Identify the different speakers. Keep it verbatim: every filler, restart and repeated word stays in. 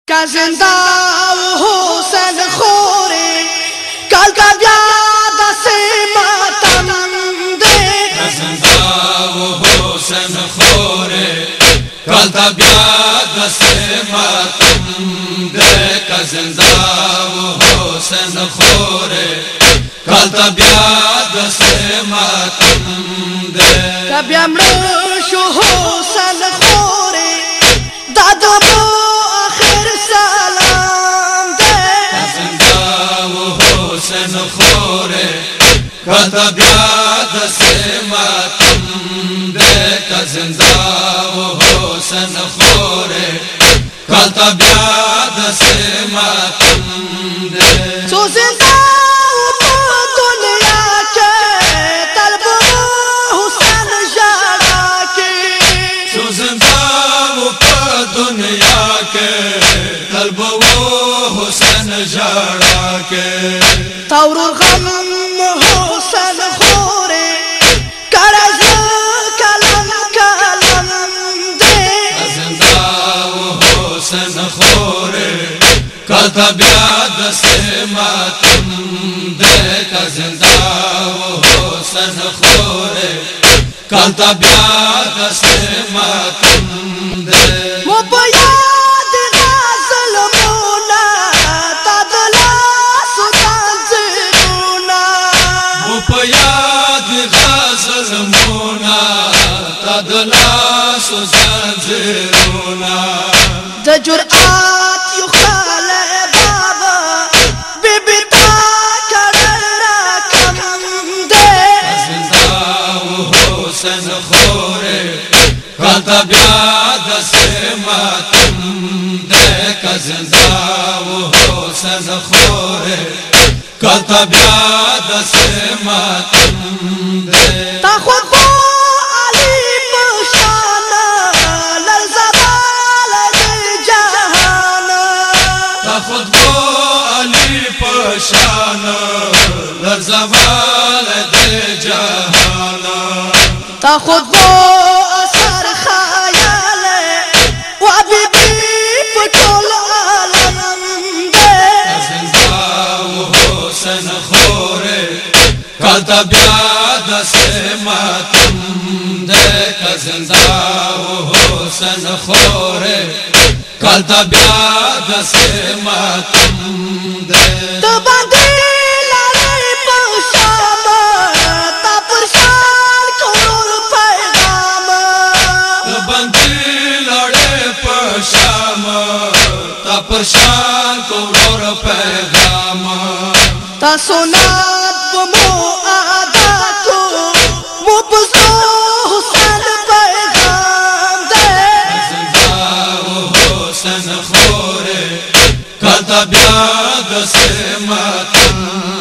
Speaker 1: का जिंदा हुसैन खोरे कल का ब्याद से मातम दे
Speaker 2: का जिंदा हुसैन खोरे कल का ब्याद से मातम दे का जिंदा हुसैन खोरे कल का ब्याद से मातम दे
Speaker 1: कभी अमृत शो हुसैन खोरे दादा
Speaker 2: खोरे कल ब्याद से मातम दे का जिंदा हुसैन खोरे कल ब्याद से मातम दे
Speaker 1: सो जिंदा दुनिया के तलब हुसैन जाड़ा के
Speaker 2: सो जिंदा दुनिया के तलब हुसैन जाड़ा के
Speaker 1: तौर गम हुसैन खोरे करज कलम कलम दे
Speaker 2: जिंदा हुसैन खोरे कल ब्याद से मातम दे का जिंदा हुसैन खोरे कल ब्याद से मातम दे
Speaker 1: द जुरआत यू खाले बाबा बीबी ता कररा कम दे
Speaker 2: जिंदा हुसैन खोरे कल ब्याद से मातम दे का जिंदा हुसैन खोरे कल ब्याद से मातम दे
Speaker 1: ता खुद
Speaker 2: शान लर्ज़वाल दे जहाना
Speaker 1: ता खुद वो असर ख्याल वो बीबी पटोल आलम दे
Speaker 2: जिंदा हुसैन खोरे कल ब्याद से मातम दे का जिंदा हुसैन खोरे कल ब्याद से मातम दे
Speaker 1: तो बंदे लड़े पशाम ता परशान करोड़ पैगाम
Speaker 2: तो बंदे लड़े पशाम ता परशान करोड़ पैगाम
Speaker 1: ता सोनात वो आदा को मुबज़ो हुसैन पैगाम दे
Speaker 2: जिंदा हुसैन खोरे कल ब्याद से मातम